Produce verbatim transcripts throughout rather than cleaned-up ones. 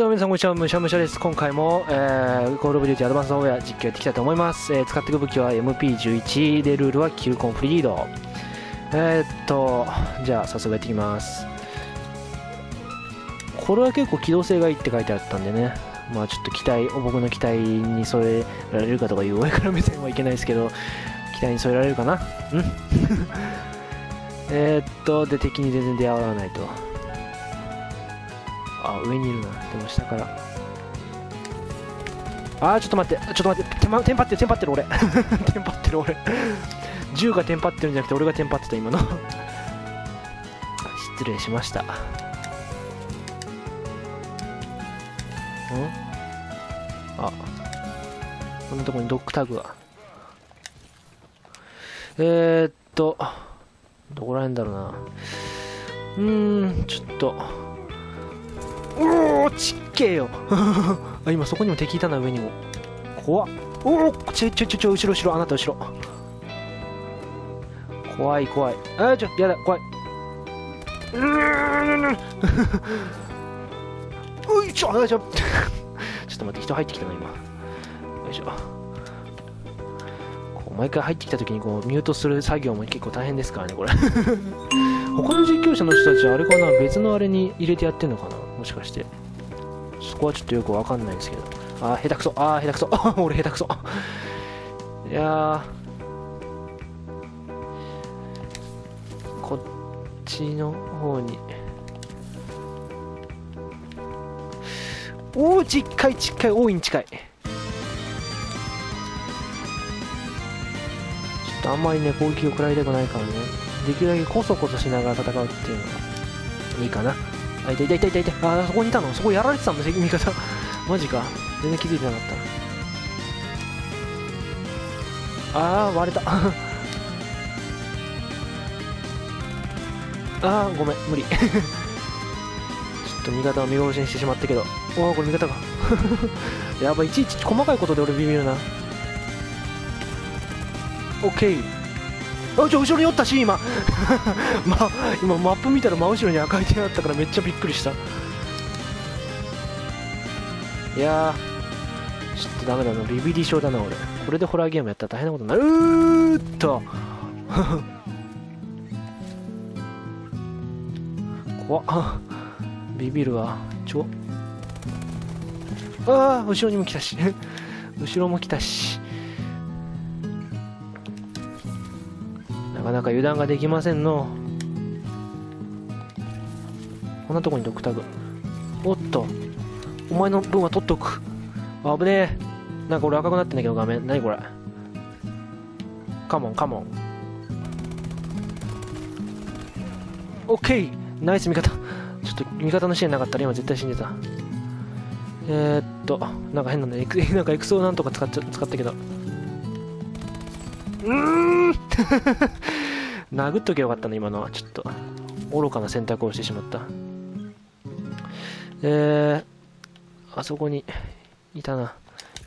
どうも皆さんこんにちは、むしゃむしゃです。今回も、えー、コールオブデューティアドバンスオーヤ実況やっていきたいと思います。えー、使っていく武器は エムピーじゅういち で、ルールはキルコンフリード。えー、っとじゃあ早速やっていきます。これは結構機動性がいいって書いてあったんでね、まあちょっと期待僕の期待に添えられるかとかいう上から目線はいけないですけど、期待に添えられるかな。うんえっとで敵に全然出会わないと。あ、上にいるな。でも下からあー、ちょっと待って、ちょっと待って、テンパってる、テンパってる俺テンパってる俺銃がテンパってるんじゃなくて俺がテンパってた今の失礼しました。んあ、こんなとこにドッグタグが。えーっとどこら辺だろうな。うーん、ちょっとおお、ちっけえよあ、今そこにも敵いたな、上にも。怖っ。おお、ちょちょちょちょ、後ろ後ろ、あなた後ろ。怖い怖い。あー、ちょ、やだ、怖い。うーんういちょ、あ、ちょちょっと待って、人入ってきたな今。よいしょ。こう毎回入ってきた時にこうミュートする作業も結構大変ですからねこれ他の実況者の人たちはあれかな、別のあれに入れてやってんのかな、もしかして。そこはちょっとよくわかんないんですけど。あー、下手くそ、あー、下手くそ俺下手くそいやー、こっちの方に。おお、近い近い、大いに近い。ちょっとあんまりね攻撃を食らいたくないからね、できるだけコソコソしながら戦うっていうのがいいかな。あ、いたいたいたいたいた。あー、そこにいたの。そこやられてたんだ、味方マジか、全然気づいてなかった。あー、割れたあー、ごめん、無理ちょっと味方を見殺しにしてしまったけど。おお、これ味方がやばい、いちいち細かいことで俺ビビるな。オッケー。あ、ちょ、後ろにおったし今ま、今マップ見たら真後ろに赤い点あったからめっちゃびっくりした。いやー、ちょっとダメだな、ビビり症だな俺。これでホラーゲームやったら大変なことになる。うーっと怖っビビるわ。ちょ、ああ、後ろにも来たし後ろも来たし、なかなか油断ができませんの。こんなとこにドクタグ。おっと、お前の分は取っとく。あぶねえ。なんか俺赤くなってんだけど画面。何これ。カモンカモン。オッケー、ナイス味方。ちょっと味方の支援なかったら今絶対死んでた。えー、っとなんか変なんだねなんかエクソなんとか使っちゃ使ったけど、うーん殴っときゃよかったね今のは。ちょっと愚かな選択をしてしまった。えー、あそこにいたな。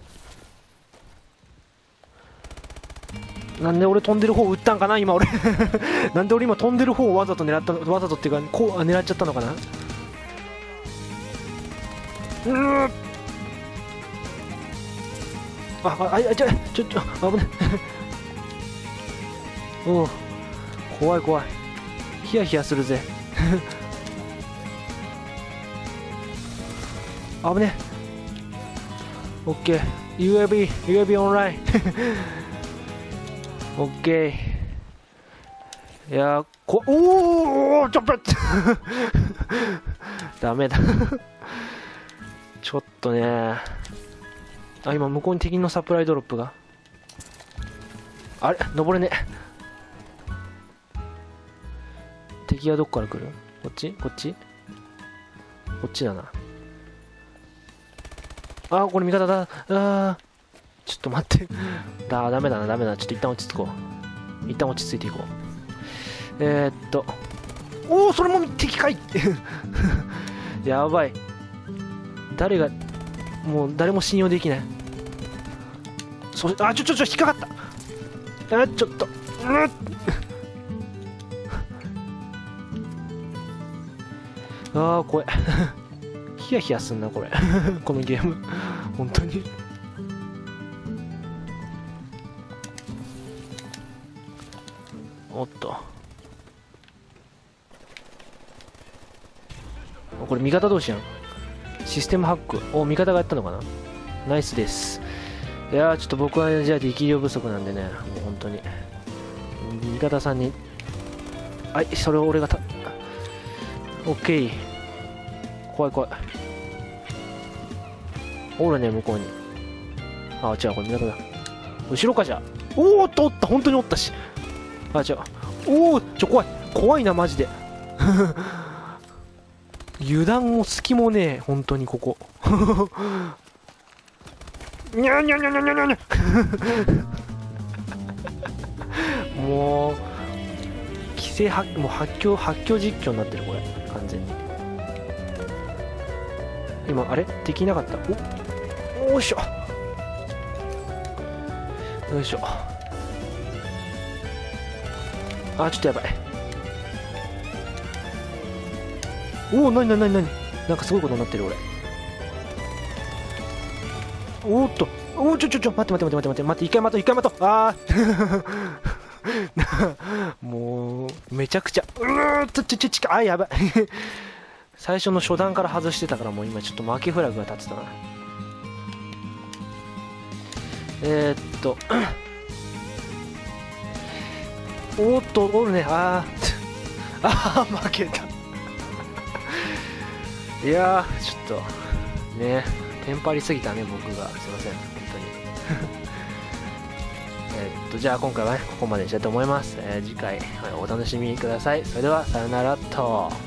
なんで俺飛んでる方撃ったんかな今俺なんで俺今飛んでる方をわざと狙ったの、わざとっていうかこう狙っちゃったのかな。うーん、あああ、ちょちょちょ危ないおお、怖い怖い、ヒヤヒヤするぜ危ねえ。オッケー、 ユーエービー ユーエービー オンラインオッケー。いやー、こおおちょっとダメだちょっとね、あ、今向こうに敵のサプライドロップが。あれ、登れねえ。敵はどこから来る。こっちこっちこっちだな。あー、これ味方だ。あー、ちょっと待ってだ、ダメだなダメだな。ちょっと一旦落ち着こう。一旦落ち着いていこう。えー、っとおお、それも敵かいってやばい、誰が、もう誰も信用できない。そし、あ、ちょちょちょ引っかかった。あ、ちょっと、うんあー怖い引ヒヤヒヤすんなこれこのゲーム本当に。おっと、これ味方同士やん。システムハック。お、味方がやったのかな。ナイスです。いやー、ちょっと僕はじゃあ力量不足なんでね、もう本当に味方さんに、はい、それを俺がた、オッケー。怖い怖い。おるね、向こうに。あ、違う、これ味方だ。後ろか、じゃあ。おーっと、おった、本当におったし。あ、違う。おお、ちょ、怖い。怖いな、マジで。油断も隙もねえ、本当にここ。にゃにゃにゃにゃにゃにゃにゃ。もう、規制発、もう発狂、発狂実況になってる、これ。完全に。今、あれ敵いなかった。お、よいしょ。よいしょ。あ、ちょっとやばい。おお、なになになになに、なんかすごいことになってる俺。おーっと、おお、ちょちょちょ、待って待って待って待って待って、一回待とう、一回待とう。ああもうめちゃくちゃ、うーっと、ちょちょちょ、あ、やばい。最初の初段から外してたから、もう今ちょっと負けフラグが立ってたな。えー、っとおーっと、おるね。あーあー、負けた。いやー、ちょっとね、テンパりすぎたね、僕が。すいません、本当に。えっと、じゃあ今回はね、ここまでにしたいと思います。えー、次回、はい、お楽しみください。それでは、さよならと。